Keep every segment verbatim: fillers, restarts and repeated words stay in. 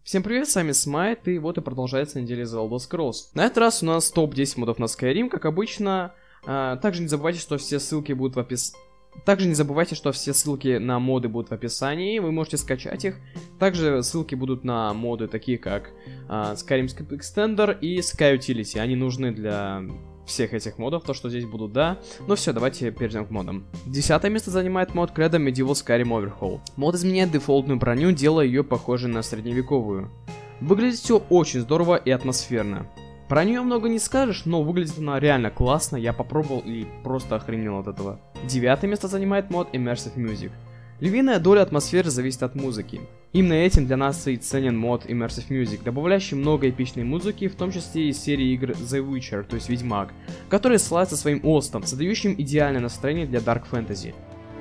Всем привет, с вами Смайт, и вот и продолжается неделя The Elder Scrolls. На этот раз у нас топ десять модов на Skyrim, как обычно. А, также не забывайте, что все ссылки будут в описании. Также не забывайте, что все ссылки на моды будут в описании, вы можете скачать их. Также ссылки будут на моды, такие как а, Skyrim Script Extender и Sky Utility. Они нужны для всех этих модов, то что здесь будут, да. Ну все, давайте перейдем к модам. Десятое место занимает мод Credo Medieval Skyrim Overhaul. Мод изменяет дефолтную броню, делая ее похожей на средневековую. Выглядит все очень здорово и атмосферно. Про нее много не скажешь, но выглядит она реально классно, я попробовал и просто охренел от этого. Девятое место занимает мод Immersive Music. Львиная доля атмосферы зависит от музыки. Именно этим для нас и ценен мод Immersive Music, добавляющий много эпичной музыки, в том числе из серии игр The Witcher, то есть Ведьмак, который славится своим остом, создающим идеальное настроение для Dark Fantasy.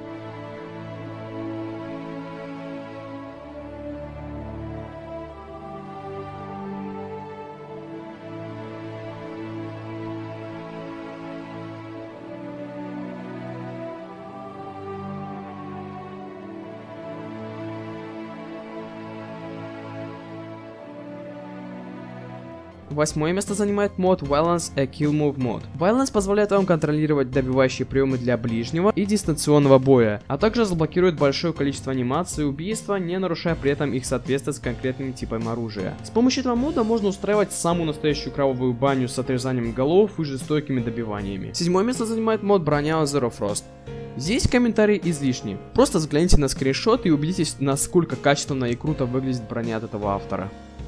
Восьмое место занимает мод Violence A Kill Move Mod. Violence позволяет вам контролировать добивающие приемы для ближнего и дистанционного боя, а также заблокирует большое количество анимаций и убийства, не нарушая при этом их соответствие с конкретным типом оружия. С помощью этого мода можно устраивать самую настоящую кровавую баню с отрезанием голов и жестокими добиваниями. Седьмое место занимает мод Броня Zero Frost. Здесь комментарии излишни. Просто взгляните на скриншот и убедитесь, насколько качественно и круто выглядит броня от этого автора.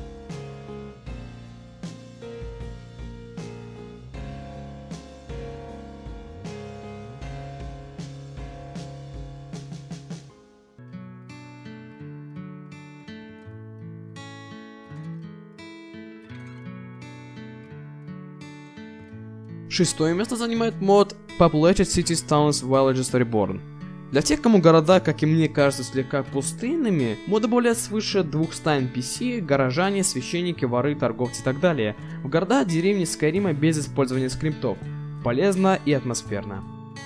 Шестое место занимает мод Populated Cities, Towns, Villages Reborn. Для тех, кому города, как и мне, кажутся слегка пустынными, мод добавляет свыше двухсот эн пи си, горожане, священники, воры, торговцы и так далее, в города, деревни Скайрима без использования скриптов. Полезно и атмосферно.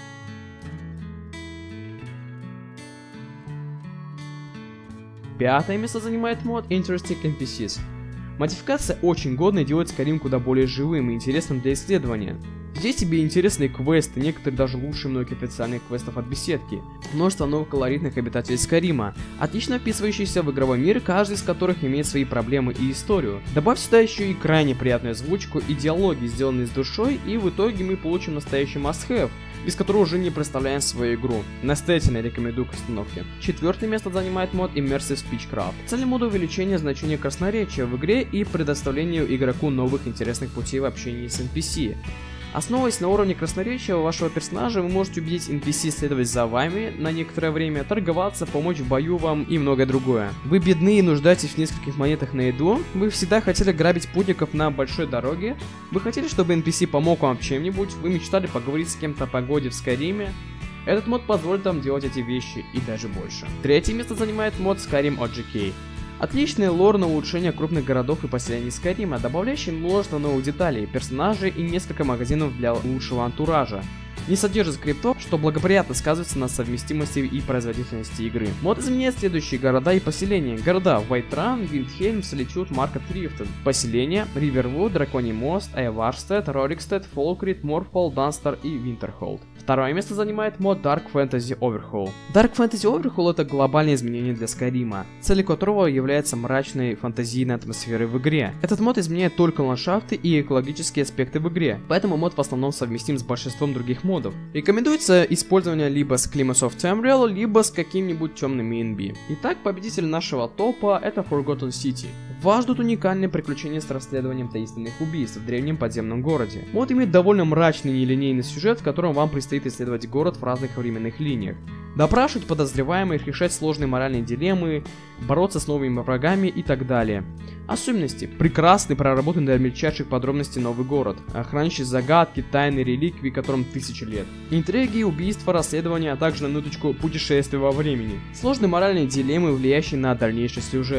Пятое место занимает мод Interesting эн пи сис. Модификация очень годная и делает Skyrim куда более живым и интересным для исследования. Здесь тебе интересные квесты, некоторые даже лучше многих официальных квестов от беседки. Множество новых колоритных обитателей Скайрима, отлично вписывающиеся в игровой мир, каждый из которых имеет свои проблемы и историю. Добавь сюда еще и крайне приятную озвучку и диалоги, сделанные с душой, и в итоге мы получим настоящий must-have, без которого уже не представляем свою игру. Настоятельно рекомендую к установке. Четвертое место занимает мод Immersive Speechcraft. Цель мода увеличение значения красноречия в игре и предоставлению игроку новых интересных путей в общении с эн пи си. Основываясь на уровне красноречия вашего персонажа, вы можете убедить эн пи си следовать за вами на некоторое время, торговаться, помочь в бою вам и многое другое. Вы бедны и нуждаетесь в нескольких монетах на еду, вы всегда хотели грабить путников на большой дороге, вы хотели, чтобы эн пи си помог вам чем-нибудь, вы мечтали поговорить с кем-то о погоде в Скайриме. Этот мод позволит вам делать эти вещи и даже больше. Третье место занимает мод Skyrim о джи кей. Отличный лор на улучшение крупных городов и поселений Скайрима, добавляющий множество новых деталей, персонажей и несколько магазинов для лучшего антуража. Не содержит скриптов, что благоприятно сказывается на совместимости и производительности игры. Мод изменяет следующие города и поселения. Города Вайтран, Виндхельм, Солitude, Маркет Рифтон. Поселения Ривервуд, Драконий мост, Эйварстед, Рорикстед, Фолкрит, Морфол, Данстер и Винтерхолд. Второе место занимает мод Dark Fantasy Overhaul. Dark Fantasy Overhaul — это глобальное изменение для Скайрима, целью которого является мрачной фантазийной атмосферой в игре. Этот мод изменяет только ландшафты и экологические аспекты в игре, поэтому мод в основном совместим с большинством других модов. Рекомендуется использование либо с Climates of Tamriel, либо с каким-нибудь темным и эн би. Итак, победитель нашего топа — это Forgotten City. Вас ждут уникальные приключения с расследованием таинственных убийств в древнем подземном городе. Мод имеет довольно мрачный и нелинейный сюжет, в котором вам предстоит исследовать город в разных временных линиях, допрашивать подозреваемых, решать сложные моральные дилеммы, бороться с новыми врагами и так далее. Особенности. Прекрасный, проработанный до мельчайших подробностей новый город, хранящий загадки, тайны, реликвии, которым тысячи лет. Интриги, убийства, расследования, а также на минуточку путешествия во времени. Сложные моральные дилеммы, влияющие на дальнейший сюжет.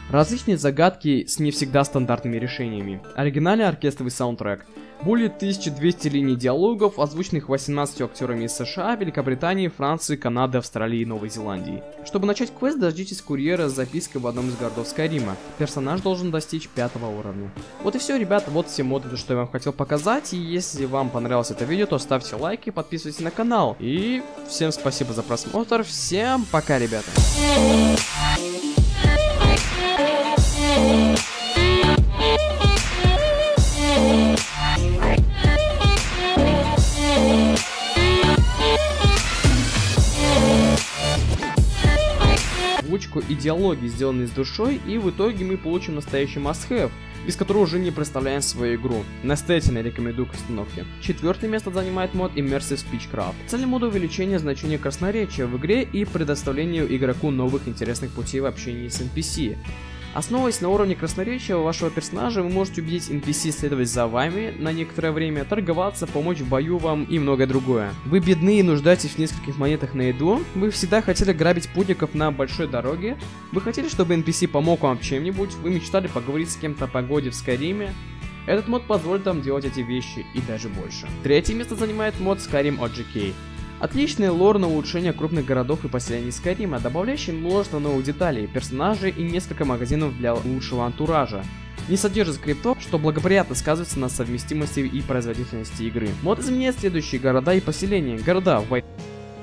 Различные загадки с не всегда стандартными решениями. Оригинальный оркестровый саундтрек. Более тысячи двухсот линий диалогов, озвученных восемнадцатью актерами из США, Великобритании, Франции, Канады, Австралии и Новой Зеландии. Чтобы начать квест, дождитесь курьера с запиской в одном из городов Скайрима. Персонаж должен достичь пятого уровня. Вот и все, ребята, вот все моды, что я вам хотел показать. И если вам понравилось это видео, то ставьте лайки, подписывайтесь на канал. И всем спасибо за просмотр, всем пока, ребята. Озвучку и диалоги сделаны с душой, и в итоге мы получим настоящий must-have, без которого уже не представляем свою игру. Настоятельно рекомендую к установке. Четвертое место занимает мод Immersive Speechcraft. Цель мода — увеличение значения красноречия в игре и предоставление игроку новых интересных путей в общении с эн пи си. Основываясь на уровне красноречия вашего персонажа, вы можете убедить эн пи си следовать за вами на некоторое время, торговаться, помочь в бою вам и многое другое. Вы бедны и нуждаетесь в нескольких монетах на еду, вы всегда хотели грабить путников на большой дороге, вы хотели, чтобы эн пи си помог вам в чем-нибудь, вы мечтали поговорить с кем-то о погоде в Скайриме. Этот мод позволит вам делать эти вещи и даже больше. Третье место занимает мод Skyrim о джи кей. Отличный лор на улучшение крупных городов и поселений Скайрима, добавляющий множество новых деталей, персонажей и несколько магазинов для лучшего антуража. Не содержит скриптов, что благоприятно сказывается на совместимости и производительности игры. Мод изменяет следующие города и поселения. Города в White...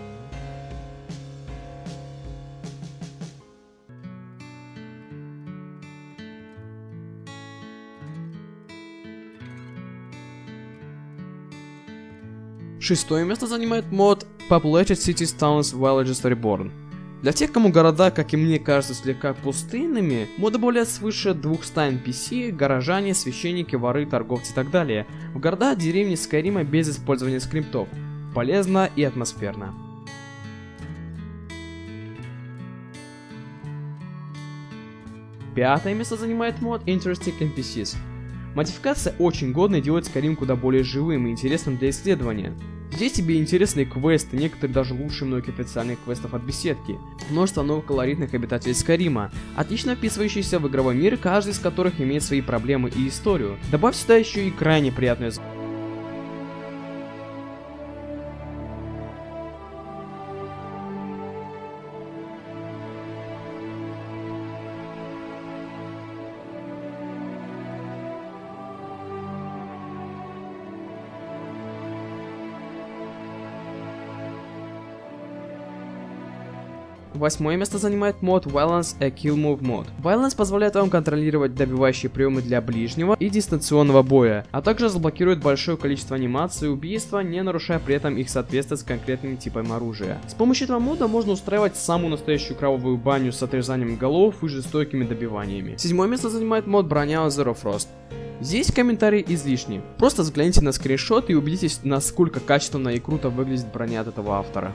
Шестое место занимает мод Populated Cities, Towns, Villages Reborn. Для тех, кому города, как и мне, кажутся слегка пустынными, мод добавляет свыше двухсот эн пи си, горожане, священники, воры, торговцы и так далее, в города, деревни Скайрима без использования скриптов. Полезно и атмосферно. Пятое место занимает мод Interesting эн пи си. Модификация очень годная и делает Skyrim куда более живым и интересным для исследования. Здесь тебе интересные квесты, некоторые даже лучше многих официальных квестов от беседки. Множество новых колоритных обитателей Скайрима, отлично вписывающиеся в игровой мир, каждый из которых имеет свои проблемы и историю. Добавь сюда еще и крайне приятную звук. Восьмое место занимает мод Violence A Kill Move Mod. Violence позволяет вам контролировать добивающие приемы для ближнего и дистанционного боя, а также заблокирует большое количество анимаций и убийства, не нарушая при этом их соответствие с конкретным типом оружия. С помощью этого мода можно устраивать самую настоящую кровавую баню с отрезанием голов и жестокими добиваниями. Седьмое место занимает мод Броня Zero Frost. Здесь комментарии излишни. Просто взгляните на скриншот и убедитесь, насколько качественно и круто выглядит броня от этого автора.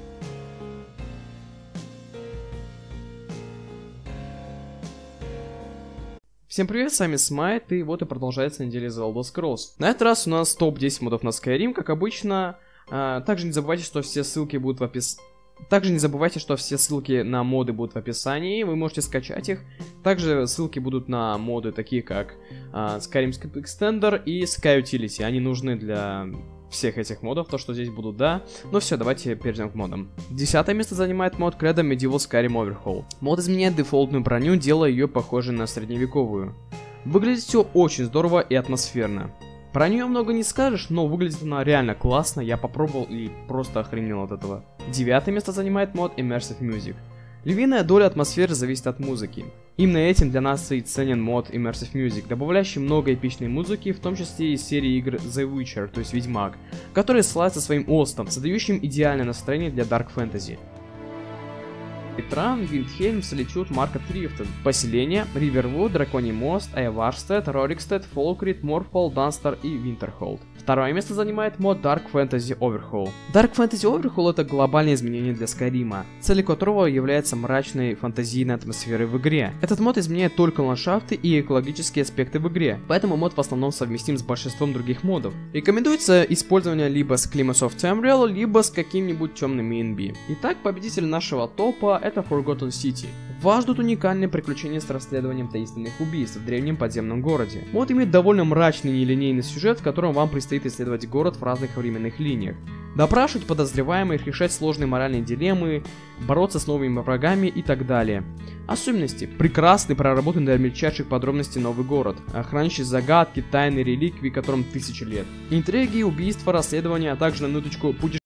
Всем привет, с вами Смайт, и вот и продолжается неделя The Elder Scrolls. На этот раз у нас топ десять модов на Skyrim, как обычно. А, также не забывайте, что все ссылки будут в описании. Также не забывайте, что все ссылки на моды будут в описании, вы можете скачать их. Также ссылки будут на моды, такие как а, Skyrim Script Extender и Sky Utility. Они нужны для всех этих модов, то что здесь будут, да. Ну все, давайте перейдем к модам. Десятое место занимает мод Credo Medieval Skyrim Overhaul. Мод изменяет дефолтную броню, делая ее похожей на средневековую. Выглядит все очень здорово и атмосферно. Про нее много не скажешь, но выглядит она реально классно, я попробовал и просто охренел от этого. Девятое место занимает мод Immersive Music. Львиная доля атмосферы зависит от музыки. Именно этим для нас и ценен мод Immersive Music, добавляющий много эпичной музыки, в том числе из серии игр The Witcher, то есть Ведьмак, который славится своим остом, создающим идеальное настроение для Dark Fantasy. Тран, Виндхельм, Соличуд, Маркет Рифтед. Поселения: Ривервуд, Драконий мост, Эйварстед, Рорикстед, Фолкрит, Морфол, Данстер и Винтерхолд. Второе место занимает мод Dark Fantasy Overhaul. Dark Fantasy Overhaul — это глобальное изменение для Скайрима, целью которого является мрачной фантазийной атмосферой в игре. Этот мод изменяет только ландшафты и экологические аспекты в игре, поэтому мод в основном совместим с большинством других модов. Рекомендуется использование либо с Climates of Tamriel, либо с каким-нибудь темным и эн би. Итак, победитель нашего топа — это Forgotten City. Вас ждут уникальные приключения с расследованием таинственных убийств в древнем подземном городе. Мод имеет довольно мрачный нелинейный сюжет, в котором вам предстоит исследовать город в разных временных линиях, допрашивать подозреваемых, решать сложные моральные дилеммы, бороться с новыми врагами и так далее. Особенности. Прекрасный, проработанный до мельчайших подробностей новый город, хранящий загадки, тайны, реликвии, которым тысячи лет. Интриги, убийства, расследования, а также на минуточку путешествия